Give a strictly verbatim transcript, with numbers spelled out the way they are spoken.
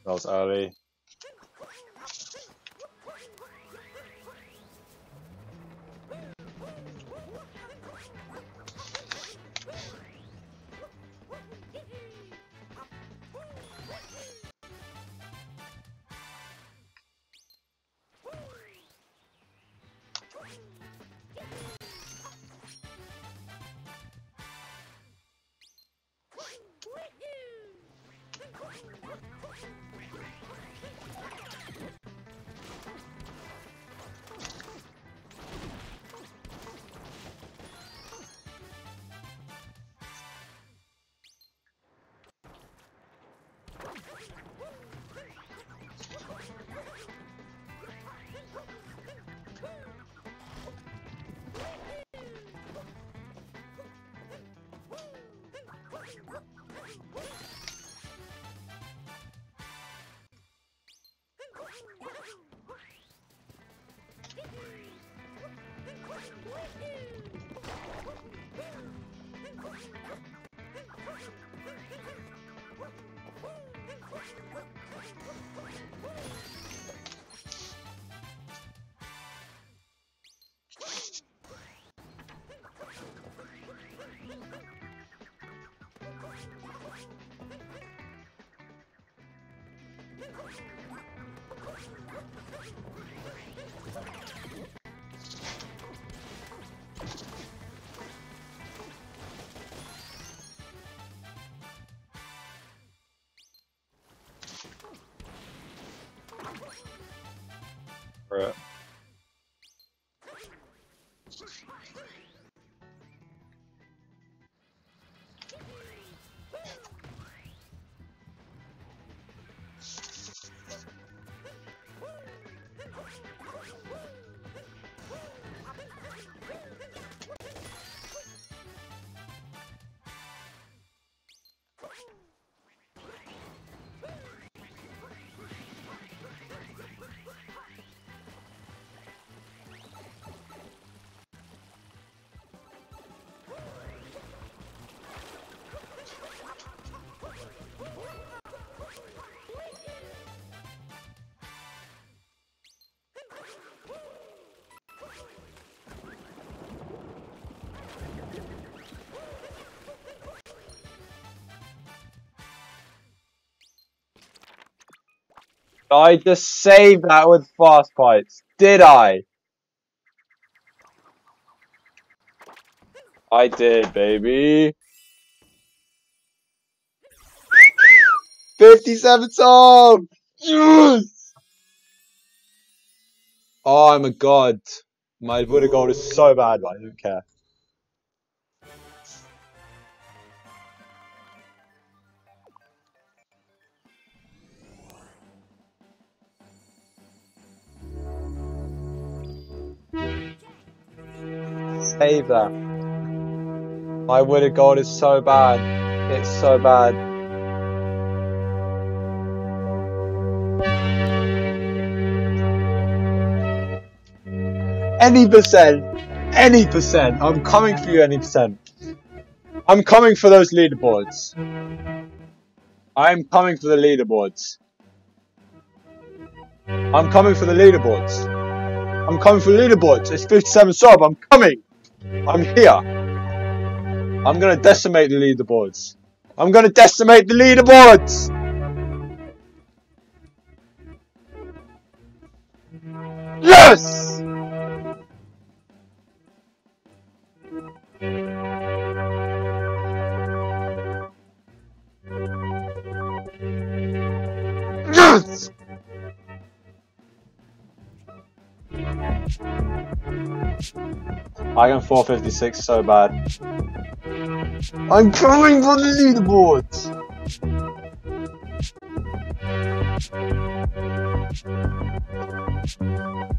That was early. Right. I just saved that with fast fights, did I? I did, baby. fifty-seven song! Yes! Oh, I'm a god. My Buddha gold is so bad, but I don't care. Save that. My Wither Gold is so bad. It's so bad. Any percent. Any percent. I'm coming for you any percent. I'm coming for those leaderboards. I'm coming for the leaderboards. I'm coming for the leaderboards. I'm coming for leaderboards. It's fifty-seven sub. I'm coming. I'm here. I'm gonna decimate the leaderboards. I'm gonna decimate the leaderboards. Yes! Yes! I am four fifty-six so bad. I'm coming for the leaderboards!